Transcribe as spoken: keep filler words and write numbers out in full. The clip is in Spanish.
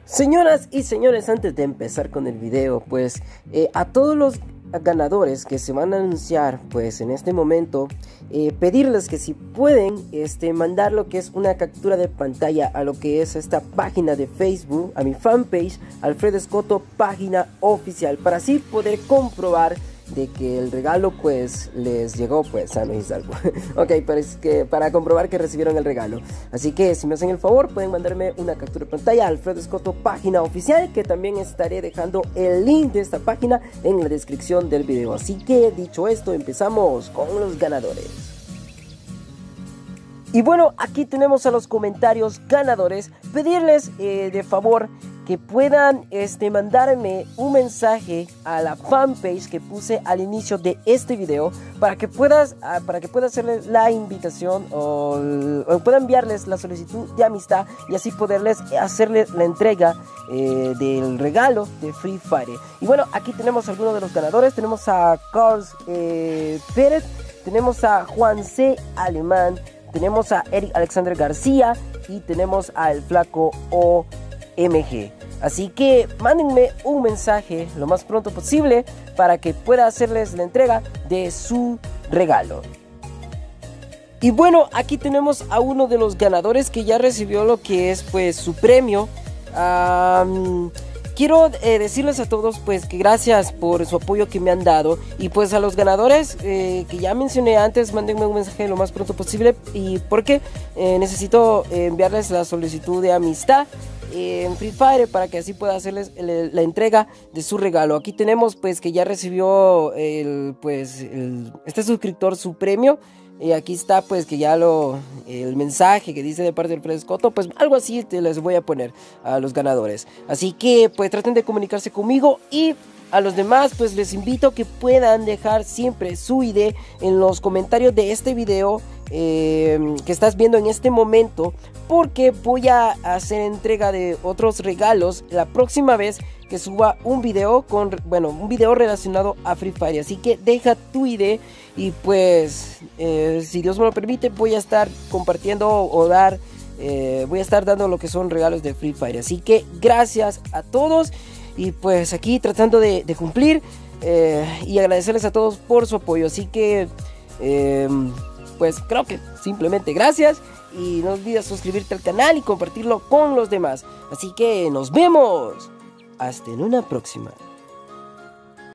Señoras y señores, antes de empezar con el video, pues eh, a todos los ganadores que se van a anunciar pues en este momento, eh, pedirles que si pueden este, mandar lo que es una captura de pantalla a lo que es esta página de Facebook, a mi fanpage Alfredo Escoto página oficial, para así poder comprobar de que el regalo pues les llegó pues sano y salvo. Ok, pero es que para comprobar que recibieron el regalo. Así que si me hacen el favor pueden mandarme una captura de pantalla a Alfredo Escoto página oficial, que también estaré dejando el link de esta página en la descripción del video. Así que dicho esto, empezamos con los ganadores. Y bueno, aquí tenemos a los comentarios ganadores. Pedirles eh, de favor que puedan este, mandarme un mensaje a la fanpage que puse al inicio de este video, para que puedas uh, para que pueda hacerles la invitación o, o pueda enviarles la solicitud de amistad y así poderles hacerles la entrega eh, del regalo de Free Fire. Y bueno, aquí tenemos algunos de los ganadores. Tenemos a Carlos eh, Pérez, tenemos a Juan C. Alemán, tenemos a Eric Alexander García y tenemos al Flaco O M G. Así que mándenme un mensaje lo más pronto posible para que pueda hacerles la entrega de su regalo. Y bueno, aquí tenemos a uno de los ganadores que ya recibió lo que es pues su premio. Um, Quiero eh, decirles a todos pues que gracias por su apoyo que me han dado. Y pues a los ganadores eh, que ya mencioné antes, mándenme un mensaje lo más pronto posible. Y porque eh, necesito eh, enviarles la solicitud de amistad eh, en Free Fire, para que así pueda hacerles el, la entrega de su regalo. Aquí tenemos pues que ya recibió el, pues, el, este suscriptor su premio. Y aquí está pues que ya lo el mensaje que dice de parte del Alfredo Escoto, pues algo así te les voy a poner a los ganadores. Así que pues traten de comunicarse conmigo, y a los demás pues les invito a que puedan dejar siempre su I D en los comentarios de este video eh, que estás viendo en este momento, porque voy a hacer entrega de otros regalos la próxima vez que suba un video con, bueno, un video relacionado a Free Fire. Así que deja tu I D y pues eh, si Dios me lo permite voy a estar compartiendo o dar eh, voy a estar dando lo que son regalos de Free Fire. Así que gracias a todos, y pues aquí tratando de, de cumplir eh, y agradecerles a todos por su apoyo. Así que eh, pues creo que simplemente gracias, y no olvides suscribirte al canal y compartirlo con los demás. Así que nos vemos hasta en una próxima.